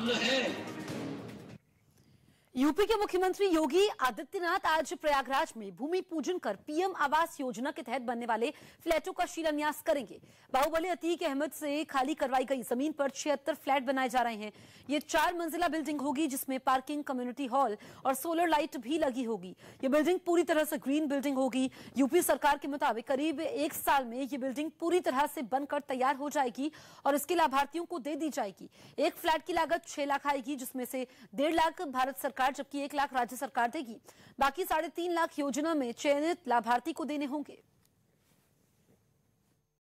मांग है। यूपी के मुख्यमंत्री योगी आदित्यनाथ आज प्रयागराज में भूमि पूजन कर पीएम आवास योजना के तहत बनने वाले फ्लैटों का शिलान्यास करेंगे। बाहुबली अतीक अहमद से खाली करवाई गई जमीन पर 76 फ्लैट बनाए जा रहे हैं। ये 4 मंजिला बिल्डिंग होगी जिसमें पार्किंग, कम्युनिटी हॉल और सोलर लाइट भी लगी होगी। ये बिल्डिंग पूरी तरह से ग्रीन बिल्डिंग होगी। यूपी सरकार के मुताबिक करीब 1 साल में ये बिल्डिंग पूरी तरह से बनकर तैयार हो जाएगी और इसके लाभार्थियों को दे दी जाएगी। एक फ्लैट की लागत 6 लाख आएगी, जिसमें से 1.5 लाख भारत सरकार जबकि 1 लाख राज्य सरकार देगी। बाकी 3.5 लाख योजना में चयनित लाभार्थी को देने होंगे।